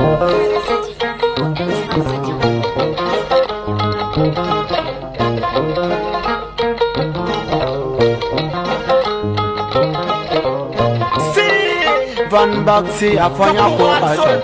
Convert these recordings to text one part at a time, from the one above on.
Van Baxi afanya ko aja.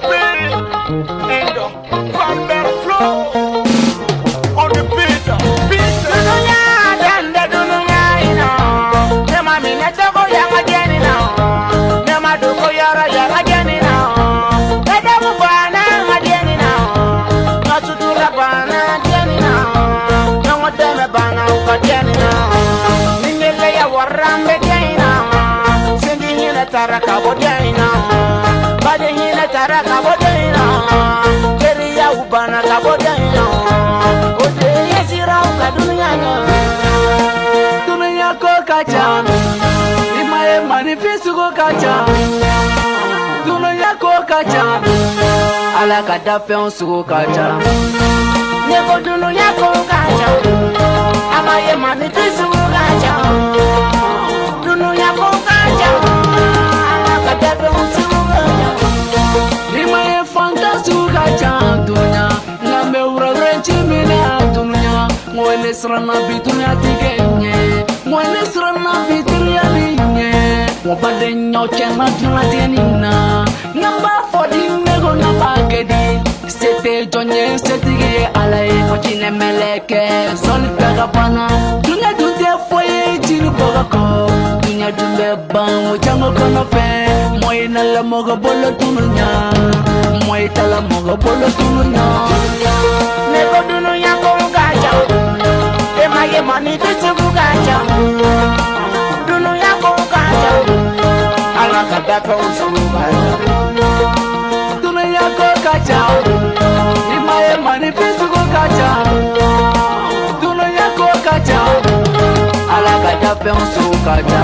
Van der flow on the beat. Dununya danda dununya ina. Nema mina toko ya ngajeni na. Nema duko yara ya ngajeni na. Kada mubana ngajeni na. Ngasudura bana ngajeni na. Nangoteme bana ngajeni na. Ningele ya warambe jena. Sendi hina taraka bodena. Bade hina taraka bodena. Keria ubana kabodena. Ode yesira uka dunia na. Dunia ko kacha. Imaye manifesto ko kacha. Dunia ko kacha. Ala kadafe on su kacha. Neko dunia ko kacha. Amaye manifesto ko kacha. Dunia ko kacha. Ala kadafe on su kacha. Imaye fantastico kacha dunia. Ngambe urarenchi mina dunia. Mwene srana bitunya tigenye. Mwene srana bitunya linye. Mwabade nyoche na tunatenina. Ngamba fodi nego na bagedi. Sete jonye setige alae kochine meleke. Zoli pega bana. Dunya dunde foye jiru bogako. Dunya dunde bang uchango kono fe. Moye nala moga bolo dunya. Moye tala moga bolo dunya. Nego dunya kong kacha. Emaye mani tusugu kacha. Dunya kong kacha. Ala kadafe usugu kacha. Dunya kong kacha. Emaye mani tusugu kacha. Dunya kong kacha. Ala kadafe usugu kacha.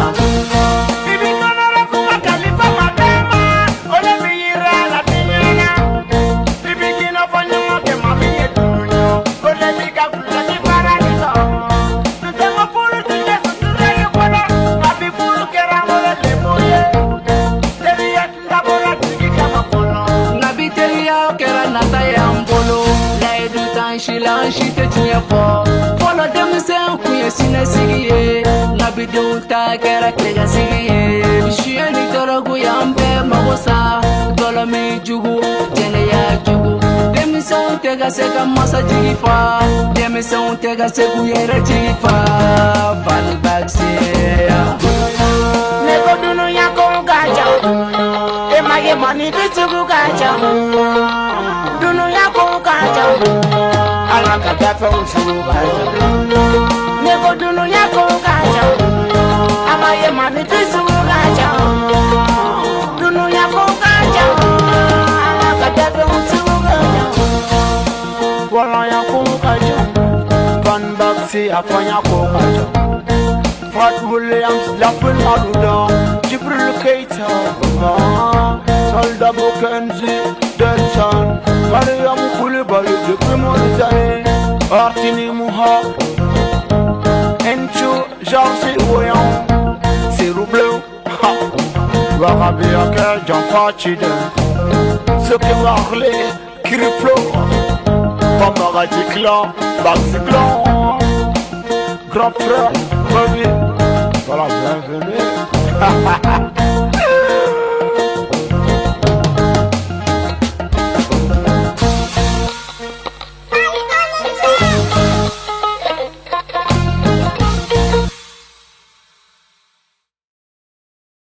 She touching your fall. Follow them and queer sinner singing. Nabi don't take a clear singing. She and the Toraguyambe Magosa. Dolome Jugu, Jenea Jugu. Them sound take a second massa jifa. Them sound take a sequera jifa. Van Baxia. Never do no yakon gaja. Emaye money to gaja. Do no yakon gaja. Alaka dafa usugu kacha. Neko dunu yako kacha. Amaye mani tusugu kacha. Dunu yako kacha. Alaka dafa usugu kacha. Wala yako kacha. Van Baxi afanya ko kacha. Fat Williams Lafin Maluda. Jibril Keita. Solda Bokenzi. Delson. Mariam Koulibaly depuis Mauritanie. Artini Mouha. Encho Jarsi Ouyan. C'est Roubleu. Warabi Akel Jean Fachide. Ceux qui parlaient Kiriflo. Pamaradi Clan. Baxi Clan. Grand frère. Voilà, bienvenue.